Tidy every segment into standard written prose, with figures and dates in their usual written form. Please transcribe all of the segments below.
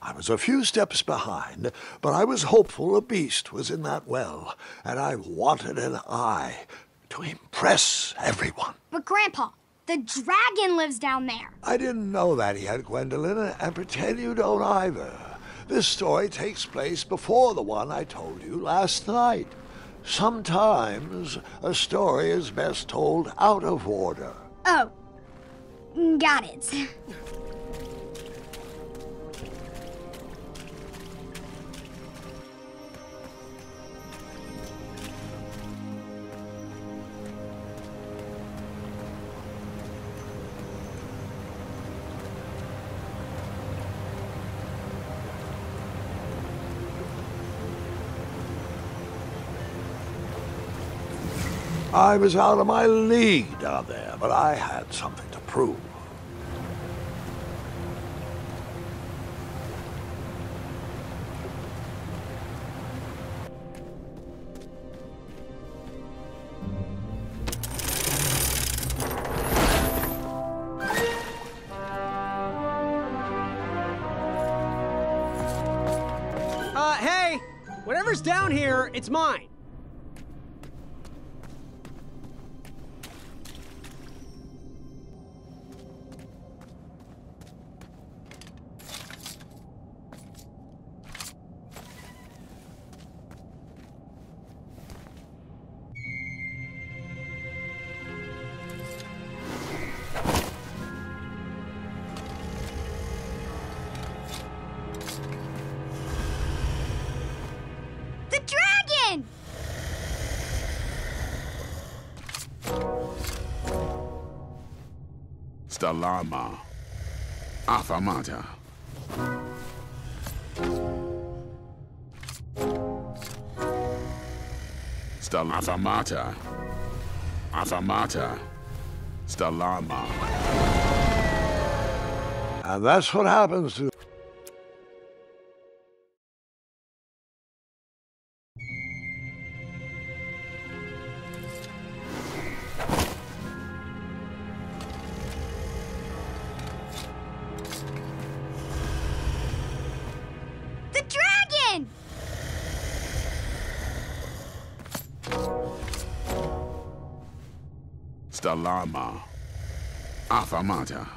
I was a few steps behind, but I was hopeful a beast was in that well, and I wanted an eye to impress everyone. But Grandpa, the dragon lives down there. I didn't know that yet, Gwendolyn, and pretend you don't either. This story takes place before the one I told you last night. Sometimes a story is best told out of order. Oh, got it. I was out of my league down there, but I had something to prove. Hey! Whatever's down here, it's mine. The dragon! Stalama. Afamata. Afamata. Afamata. Stalama. And that's what happens to... The dragon! Stalama. Afamata.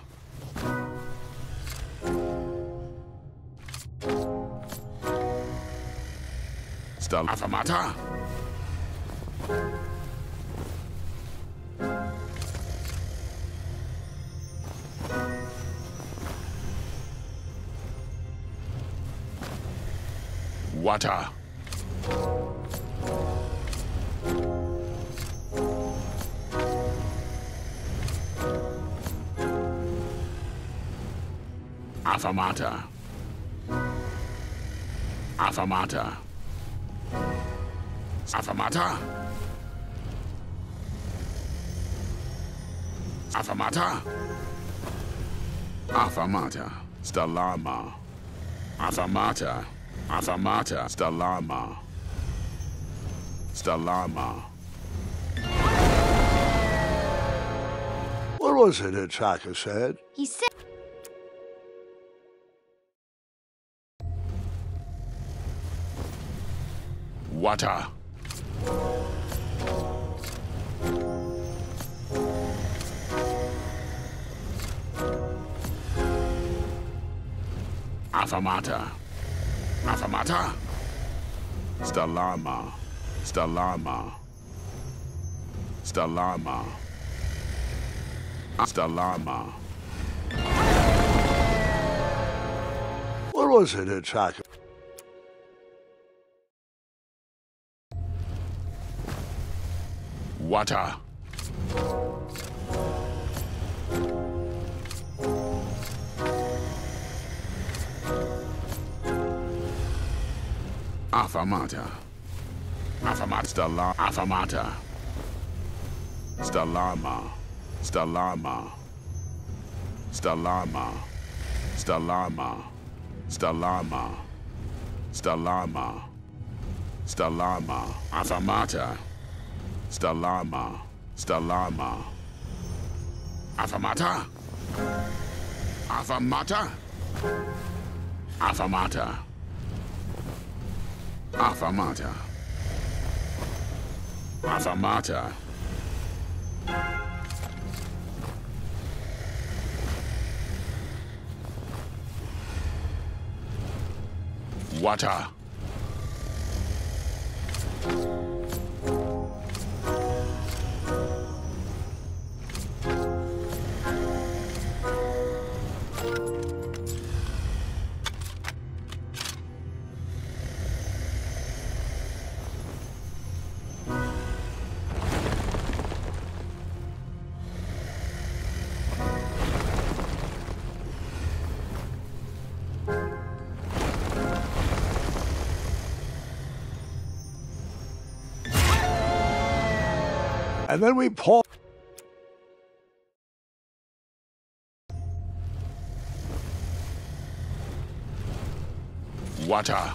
Afamata. Water. Afamata. Afamata. Afamata. Afamata. Afamata. Stalama. Afamata. Afamata. Stalama. Stalama. What was it that Chaka said? He said... Water. Afamata. Afamata. Stalama. Stalama. Stalama. Stalama. What was it that Chaka... Water. Afamata. Afamata. Afamata. Stalama. Stalama. Stalama. Stalama. Stalama. Stalama. Stalama. Afamata. Stalama. Stalama. Afamata. Afamata. Affamata. Affamata. Affamata. Water. And then we pour. Water.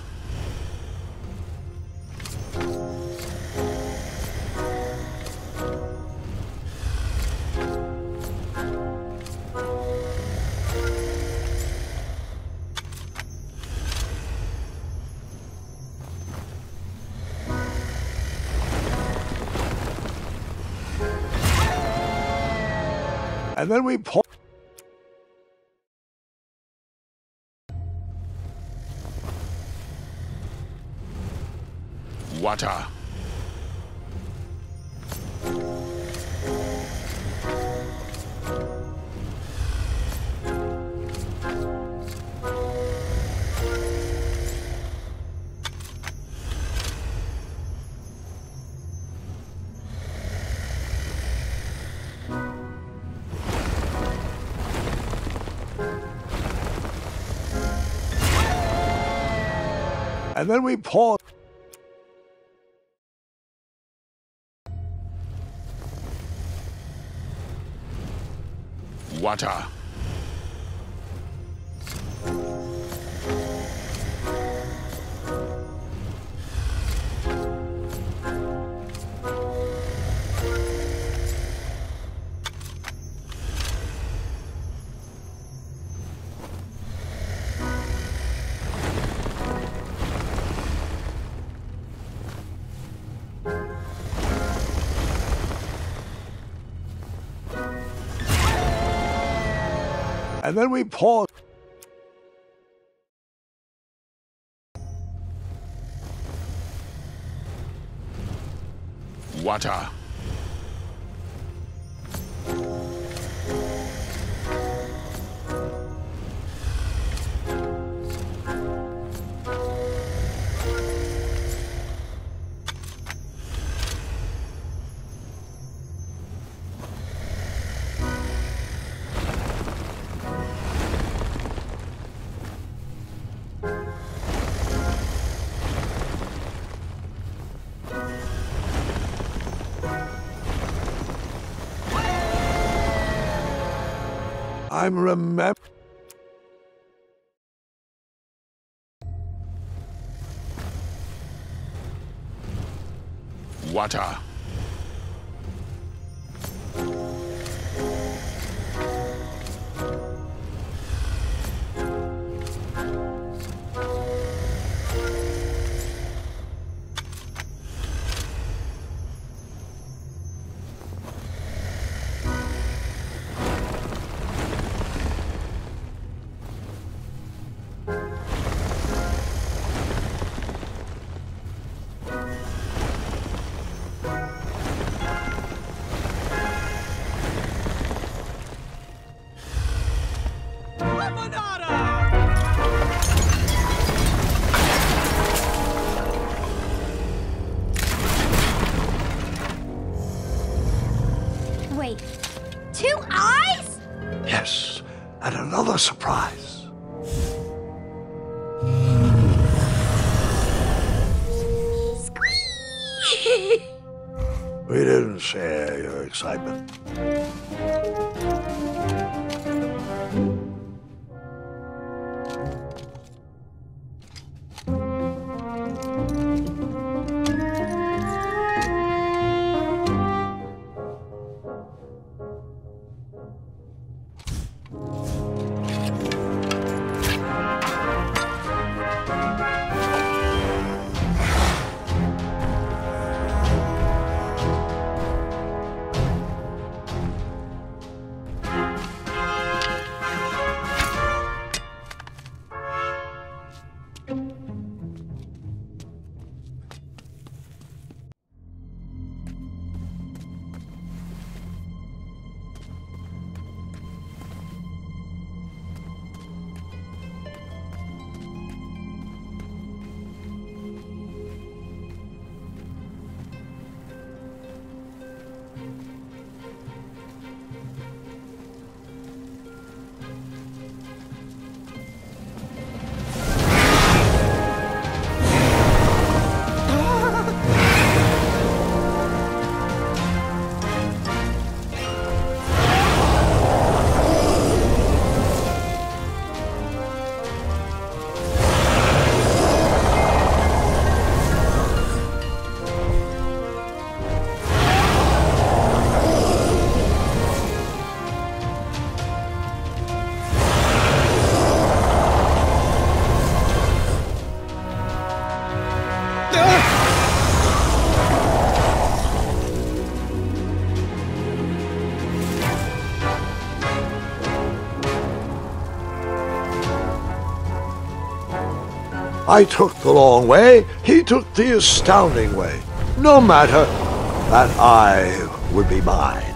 And then we pour. Water. And then we pour. Water. And then we pour. Water. I'm remember. Water. Wait, 2 eyes? Yes, and another surprise. Squeak! We didn't share your excitement. I took the long way, he took the astounding way. No matter, that eye would be mine.